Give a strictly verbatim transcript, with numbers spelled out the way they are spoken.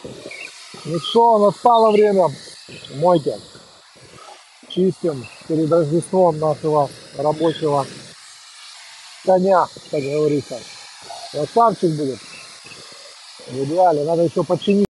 Ну что, настало время мойки. Чистим перед Рождеством нашего рабочего коня, как говорится. Красавчик будет. В идеале. Надо еще починить.